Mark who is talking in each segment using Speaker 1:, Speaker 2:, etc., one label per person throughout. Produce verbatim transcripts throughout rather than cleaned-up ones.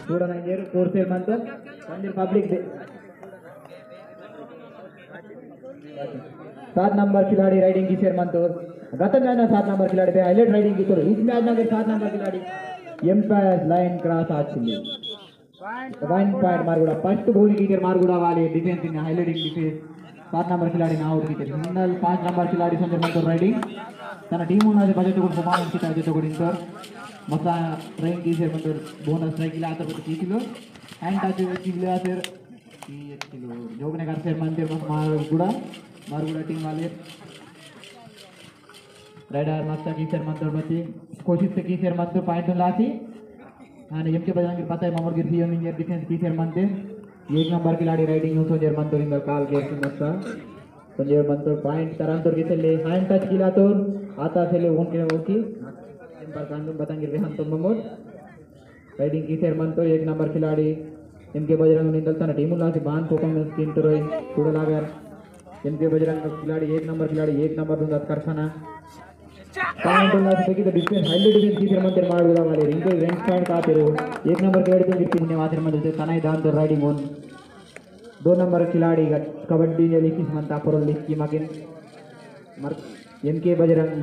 Speaker 1: थोड़ा number four cell Mantar मंदिर public दे सात नंबर खिलाड़ी राइडिंग की शेर मंतूर गत मैच सात नंबर खिलाड़ी पे हाईलाइट राइडिंग की तो इस मैच में सात नंबर खिलाड़ी एम्पायर लाइन क्रॉस आचिंदी वन पॉइंट मारगुड़ा फर्स्ट गोल कीपर मारगुड़ा वाले डिफेंस इन हाईलाइटिंग डिफेंस सात नंबर खिलाड़ी ना आउट कीपर हिन्नल पांच नंबर खिलाड़ी संजय मंतूर राइडिंग तन टीम उन्नादे बजट को परफॉर्मेंस की ताजे तो गुडिंतर मसा ट्रेन की शेर मंतूर बोनस स्ट्राइक इला आतर को किलो हैंड टच किलो आतर किलो जोगने कर शेर मंतूर मस मारगुड़ा मारगुड़ा टीम वाले राइडर मस्ता की शेर मंतूर बची कोशिश से की शेर मंतूर पॉइंट लाती आणि एम के बजरंगी पता है मामूर गिरती है इंडिया डिफेंस की शेर मंतूर एक नंबर खिलाड़ी राइडिंग हो संजय मंतूर इंदर काल गेट मस्ता संजय मंतूर पॉइंट तरंतूर की चले हैंड टच किला तो आता चले उनके ओकी इन पर कांडूम बताएंगे रेहान तो मामूर राइडिंग की शेर मंतूर एक नंबर खिलाड़ी एम के बजरंग निकलता ना टीम उल्लास बांध परफॉर्मेंस टीम तो रही थोड़ा लागर एम के बजरंग खिलाड़ी एक नंबर खिलाड़ी एक नंबर दूंगा करखाना पॉइंट उल्लास देखिए तो डिफेंस हाईलाइट डिफेंस की शेर मंतूर मारगुड़ा वाले रिंकल रैंक पॉइंट काते रहो एक नंबर खिलाड़ी तो गिरती ने वातिर मंतूर से तनाई दान तो राइडिंग ऑन दो नंबर खिलाड़ी कबड्डी ने लिखी समंता पर लिखी मगिन मर एम के बजरंग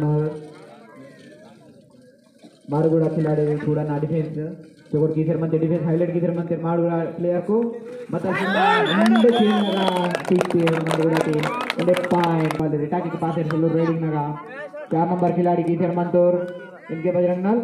Speaker 1: मारगुड़ा खिलाड़ी थोड़ा ना डिफेंस जो की शेर मंतूर डिफेंस हाईलाइट की शेर मंतूर मारगुड़ा प्लेयर को बता एंड खेलना ठीक है मारगुड़ा टीम उन्हें पॉइंट वाले रिटाकी के पास है राइडिंग नगा चार नंबर खिलाड़ी की शेर मंतूर इनके बजरंग नल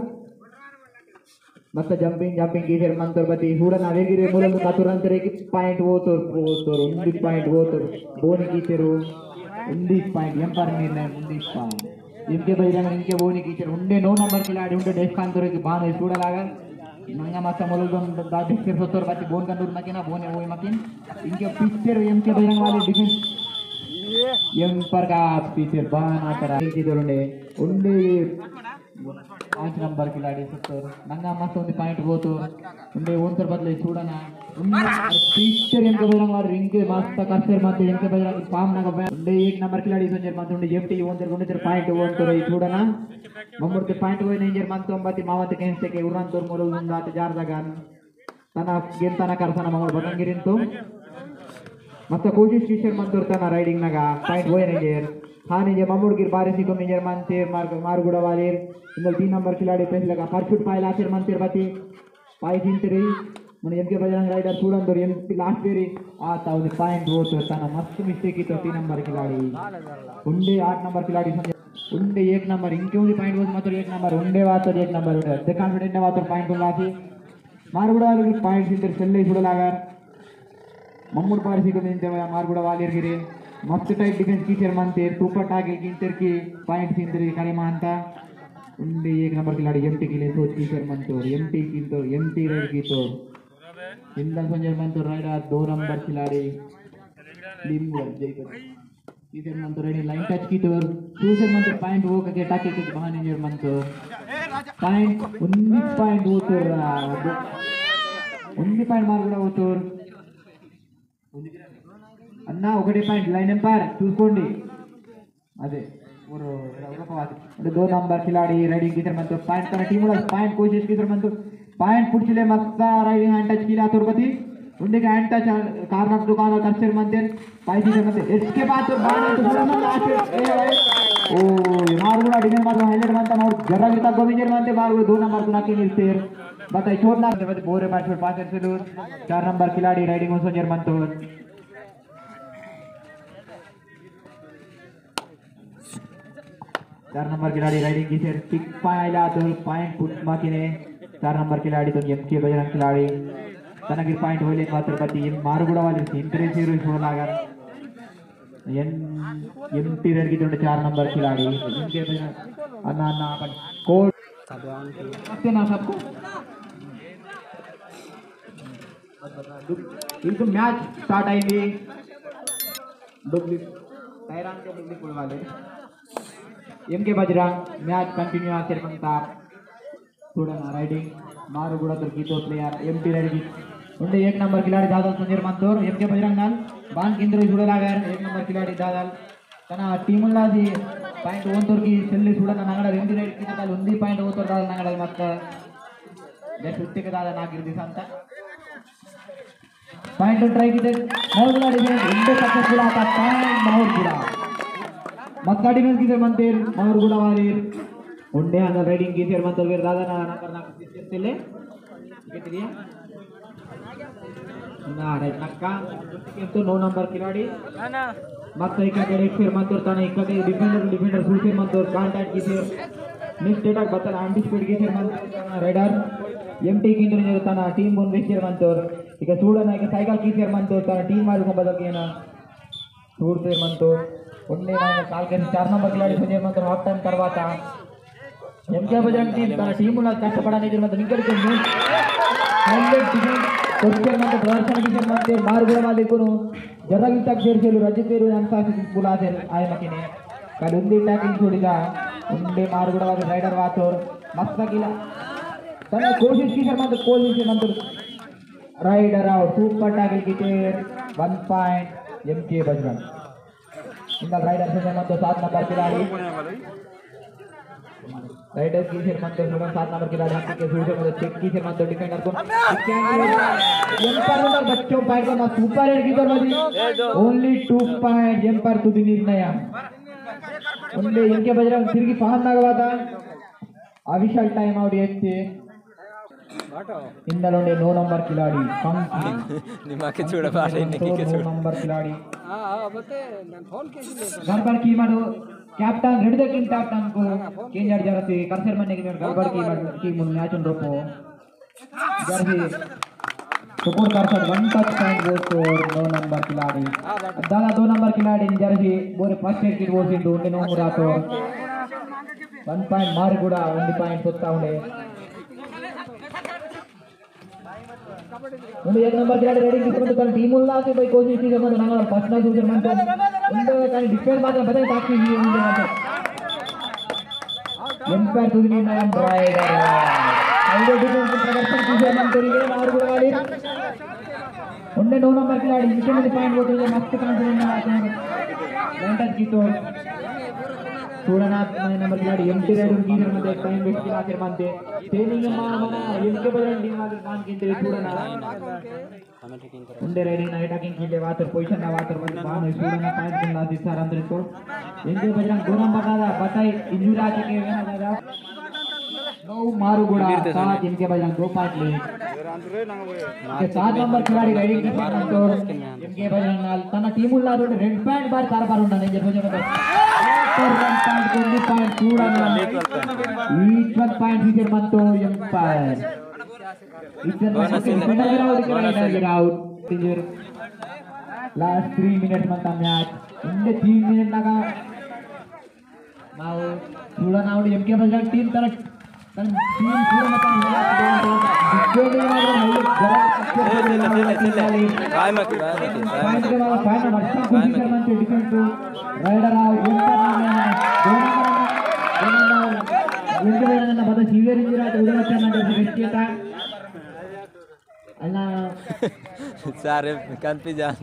Speaker 1: मस्त जंपिंग जंपिंग की शेर मंतूर बती हूड़ा ना वेगिरे मूलन का तुरंत रे की पॉइंट वो तो वो तो उन्नीस पॉइंट वो तो बोनी की शेर उन्नीस पॉइंट एम पर निर्णय उन्नीस पॉइंट इनके बजरंग इनके बोनी की शेर उन्ने नौ नंबर खिलाड़ी उन्ने डेस्कान तो रे की बान हूड़ा लागा नंगा मस्त मूलन दा डिफेंस होतर बती बोन का दूर मकिना बोने वो मकिन इनके पिक्चर एम के बजरंग वाले डिफेंस एम पर का पिक्चर बान आकर की दोलने उन्ने पांच नंबर खिलाड़ी सत्तर नंगा मस्त उन्हें पॉइंट वो तो उन्हें ओंतर बदले छूड़ना उन्हें पिक्चर इनके बजरंग वाले इनके मस्त कर्सर मत इनके बजरंग पाम नंगा उन्हें एक नंबर खिलाड़ी संजय मत उन्हें एफटी ओंतर उन्हें पॉइंट ओंतर छूड़ना मम्मुर्ते पॉइंट वो नहीं जर मत अंबती मावत कैंसे के उड़ान तोर मोरल उन्दात जार जगान तना गेम तना करसाना मम्मुर बतंगिरिन तो मस्त कोशिश की शेर मंतूर तना राइडिंग नगा पॉइंट वो नहीं जर हाँ नहीं मम्मुड़ गिर बारिश को मेजर मंतेर मार मारगुड़ा वाले इंदल तीन नंबर खिलाड़ी पैसे लगा परशूट पायला शेर मंतेर बती पाई चिंतरी मन एम के बजरंग राइडर छूड़न दो एम लास्ट बेरी आता उन्हें पॉइंट वो तो तना मस्त मिस्टेक की तो तीन नंबर खिलाड़ी उन्डे आठ नंबर खिलाड़ी उन्डे एक नंबर इनके उन्हें पॉइंट वो मात्र एक नंबर उन्डे वातर एक नंबर उन्डे कॉन्फिडेंट वातर पॉइंट उल्लासी मारगुड़ा वाले पॉइंट चिंतर चलने छूड़ा लागर मम्मुड़ पारिसी को मिलते हुए मारगुड़ा वाले गिरे मस्त टाइप डिफेंस की शेर मंतेर सुपर टागे गिंतर की पॉइंट सिंदरी करे मानता उन्डे एक नंबर खिलाड़ी एमटी के लिए सोच की शेर मंतूर एमटी की तो एमटी राइड की तो इंदल संजय मंतूर राइडर दो नंबर खिलाड़ी लिंबर जयपति की शेर मंतूर राइडिंग लाइन टच की तो टू शेर मंतूर पॉइंट वो करके टाके के बहाने शेर मंतूर पॉइंट उन्नीस पॉइंट वो तो उन्नीस पॉइंट मारगुड़ा वो तो अन्ना ఒకటి పాయింట్ లైన్ ఎంపైర్ చూసుకోండి అదే और दो नंबर खिलाड़ी राइडिंग की तरफ पॉइंट करना टीम वाला पॉइंट कोशिश की तरफ पॉइंट पुढचे मस्त राइडिंग हैंड टच किया तोरपति उनके हैंड टच कार्नर दुकान और कर्सर मंदिर पाई की तरफ इसके बाद तो बाण तो पूरा लास्ट ओ मारगुड़ा डिफेंस मार हाईलाइट मानता और जरा भी तक गोविंदर मानते मारगुड़ा दो नंबर सुना के निलतेर बताइए छोड़ना बोरे पास छोड़ पास से दूर चार नंबर खिलाड़ी राइडिंग हो संजय मंतूर चार नंबर खिलाड़ी राइडिंग की शेर पिक पायला तो पॉइंट पुट बाकी ने चार नंबर खिलाड़ी तो एम के बजरंग खिलाड़ी तनगिर पॉइंट होले मात्र बती मारगुड़ा वाले इंटरे शेरू छोड़लागर एन एमटी रेड की तो चार नंबर खिलाड़ी इनके बजरंग अन्ना अन्ना अपन कोड सबसे ना सबको इनको मैच स्टार्ट आएंगे डुब्ली टायरान के डुब्ली पुल वाले एम के बजरंग मैच कंटिन्यू आते बनता थोड़ा ना राइडिंग मारगुड़ा तो की तो प्लेयर एमटी रेडी उन्हें एक नंबर खिलाड़ी दादल संजय मंतूर एम के बजरंग नाल बान केंद्र जुड़ा लागर एक नंबर खिलाड़ी दादल तना टीम उल्लासी पॉइंट ओन तोर की सेल्ली जुड़ा ना नगड़ा एमटी रेडी की दादल उन्दी पॉइंट ओन तोर दादल नगड़ा मत जर सुट्टी के दादा नागिर दिसंत पॉइंट ट्राई किते माहौर गुड़ा डिफेंस इंडे सक्सेसफुल आता पॉइंट माहौर गुड़ा मक्का डिफेंस किते मंतेर माहौर गुड़ा वालीर उंडे हंगल राइडिंग की फिर मंतर वेर दादा ना ना करना किसी चले कितनी है ना राइट नक्का तो नौ नंबर खिलाड़ी ना ना मत इका के फिर मंतर ताने इका के डिफेंडर डिफेंडर फुल फिर मंतर कांटेक्ट की फिर नेक्स्ट अटैक बता आंटी स्पीड की फिर मंतर राइडर एमटी की इंटर ताना टीम वन वेस्टर मंतर इका చూడన इका साइकिल की फिर मंतर ताना टीम वाले को बदल के ना చూడते मंतर उन्ने ना काल के चार नंबर खिलाड़ी फिर मंतर हाफ टाइम करवाता एमके बजन टीम तన టీముల కష్టపడని జర్మత నింకడికి హండ్రెడ్ డిఫెన్స్ కొచ్చర్ మంత ప్రదర్శన की जर्मत मार गुड़ा वाले को जरगिल तक చేర్చేలు రజితేరు అంతా పులాసెల్ ఆయనకినే కడుంది అటాకింగ్ చూడిగా ఉండే मार गुड़ा वाले राइडर वातोर मस्त गिला तने कोशिश की जर्मत कोशिश मंत राइडर आउट सुपर टैकल की वन पॉइंट एमके बजरंग इंदल राइडर से जर्मत सात नंबर खिलाड़ी राइडर की फिर मंतर सुगम सात नंबर खिलाड़ी आपके के फिर से चेक की फिर मंतर डिफेंडर को एम्पायर नंबर बच्चों पॉइंट को सुपर एट की तरफ ओनली टू पॉइंट एम्पायर टू दी निर्णय उनले इनके बजरंग फिर की फाहम नगवा था अविशाल टाइम आउट ये इंदलोंडे नौ नंबर खिलाड़ी पंकी
Speaker 2: निमाके चूड़ा बाटे इनके के
Speaker 1: नौ नंबर खिलाड़ी
Speaker 2: हां हां बते मैं फोन कैसे
Speaker 1: गड़बड़ की मारो captain raid the king captain को केंजर जरसी कर्सर मने की गड़बड़ की की मुन मैच उन रोपो जरसी सुपर कर्सर one touch point goal score नौ नंबर खिलाड़ी दादा दो नंबर खिलाड़ी जरसी बोरे फर्स्ट एड किट गोल इंटू उन्ने नो मुरातो वन पॉइंट मार गुड़ा वन पॉइंट सोता उन्हें उन्हें एक नंबर खिलाड़ी रेडिंग किस्मत तो टीम उल्ला से भाई कोशिश की जब ना पर्सनल यूजर मन तो उनको कहीं डिफेंस बात बताए ताकि ये उनके मतलब एम्पायर टू दी नाम राइडर आइडो डिफेंस प्रदर्शन यूजर मन करिए मार गुड़ा वाली उन्हें दो नंबर खिलाड़ी नीचे में पॉइंट वो तो मस्त कॉन्फिडेंस में आते हैं वेंटस की तो చూడనా नंबर खिलाड़ी एमटी राइडर की मध्ये टाइम वेस्ट की आखिर मानते ट्रेनिंग मा మన एमके बदल टीम वाले मान किंते చూడనా ఉండే రైడింగ్ అటాకింగ్ की वातर पोजीशन ना वातर बान చూడనా पांच दिन ला दिसार अंदर को एमके बजरंग दो नंबर दादा बताई इंजूरी आके के वेना दादा नौ मारू गुड़ा सात एमके बजरंग दो पॉइंट ले के सात नंबर खिलाड़ी राइडिंग की तो एमके बजरंग नाल तన टीम उल्ला तो रेड पॉइंट बार तार बार ఉండాలి నేను చెప్పొచ్చు वन पॉइंट ट्वेंटी पॉइंट చూడనా ఈచ్ वन पॉइंट ఫీచర్ మనతో ఎంపైర్ ఇచ్చర్ డిఫెండర్ అవుట్ రైడర్ అవుట్ ఫీచర్ లాస్ట్ थ्री मिनिट्स మనత మ్యాచ్ ఇందే थ्री मिनिट నాగా ನಾವು చూడనా అవుట్ ఎంకే బజరంగ్ టీం తన తన టీం చూడనా తన డిఫెండర్ మాత్రం హైలైట్
Speaker 2: काय मत
Speaker 1: पॉइंट के बाद फाइनल वर्षा कोशिश करना चाहिए डिफेंस को राइडर आउट विंटर में दोनों दोनों इनके वजह से ना बता सीवियर इंजरी आते उधर अच्छा ना जैसे रिस्की था अल्लाह
Speaker 2: सारे कान पे जान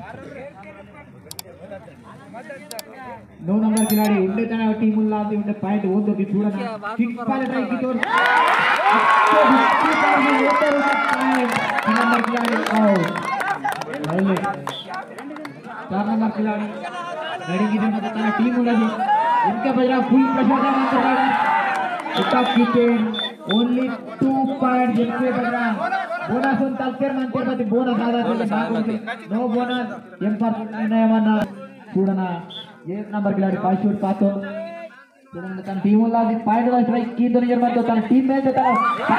Speaker 1: नौ नंबर खिलाड़ी उन्हें तना टीम उल्ला से उन्हें पॉइंट वो तो दिखूड़ा ना किक वाले ट्राई की तो नंबर खिलाड़ी आउट हाईलाइट चार नंबर खिलाड़ी रेडिंग की जगह तना टीम उल्ला से इनका बजरा फुल प्रेशर था मंत्र राइडर टॉप किकेन ओनली टू पॉइंट जिसके बजरा बोनस उन तलकर मंत्र पति बोनस आधा नो बोनस एम पर नया मना చూడనా एक नंबर खिलाड़ी पांच शॉट पातो చూడనా తన టీం వల్ల అది పాయింట్ గా స్ట్రైక్ की तो नियर मत తన टीम में से तन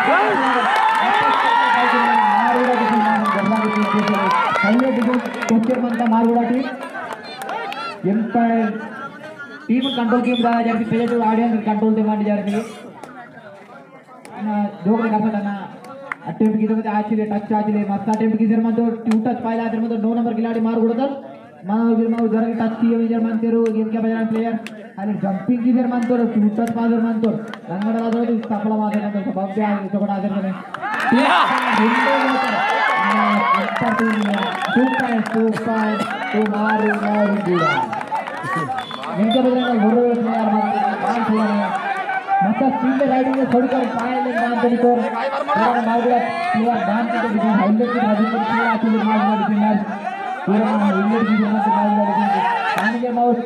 Speaker 1: मारुड़ा की टीम गरबा की टीम से पहले देखो कोचर मनता मारुड़ा टीम एम्पायर टीम कंट्रोल की बता जैसे पहले जो ऑडियंस कंट्रोल दे मान जा रही है ना जो का करना अटेम्प्ट की तो आचले टच आचले मस्त अटेम्प्ट की जर मत टू टच पाइला जर मत दो नंबर खिलाड़ी मार गुड़ा माउ जर माउ जर टच किए जर मानतेरो गेम के बजाय प्लेयर अरे जंपिंग की जर मानतोरो टू टच पादर मानतो रंगड़ा वाला तो सफल मारने का तो बाप यार चोकड़ा आदर में two point two point two मार मार गुड़ा इनके बजाय ना बोरो प्लेयर मार बाल छोड़ा masa field riding में छोड़कर पाए ले नाम देने को और मालगुड़ा प्लेयर बांध के दिखा हाईलाइट की बाजू पर खेला चले मालगुड़ा डिफेंडर पूरा हाईलाइट की जगह से मालगुड़ा डिफेंडर पानी के माउस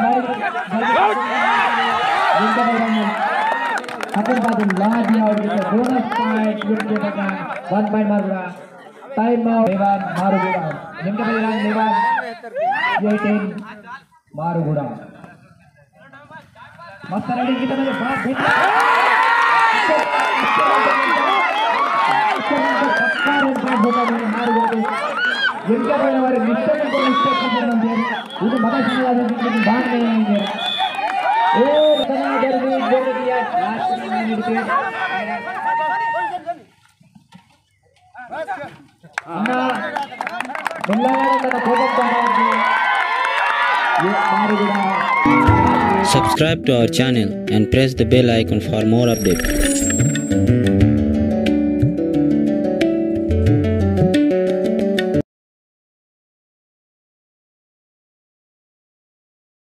Speaker 1: जिनका बैठा अपन बाद ला दिया और बोनस पॉइंट विकेट के बना वन पॉइंट मालगुड़ा टाइम आउट लेवान मारुगुड़ा जिनका बैठा लेवान ये टीम मारुगुड़ा मस्त रेडी की तरह बात भेज पक्का रन का होगा मार गए जिनके पहले वाले मिस्टेक को मिस्टेक कर देंगे उनको मजा समझ आ जाएगी कि बात नहीं आएंगे ओ इतना देर में जोड़ दिया लास्ट मिनट पे अन्ना बिल्ला का फोकस कर रहा है ये मार गया
Speaker 3: Subscribe to our channel and press the bell icon for more updates.